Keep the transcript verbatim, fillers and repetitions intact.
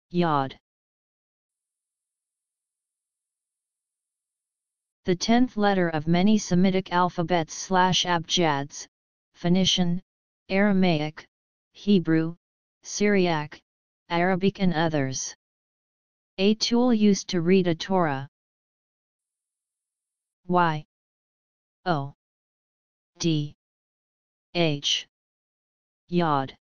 Yodh. The tenth letter of many Semitic alphabets slash abjads, Phoenician, Aramaic, Hebrew, Syriac, Arabic and others. A tool used to read a Torah. Y O D H Yodh.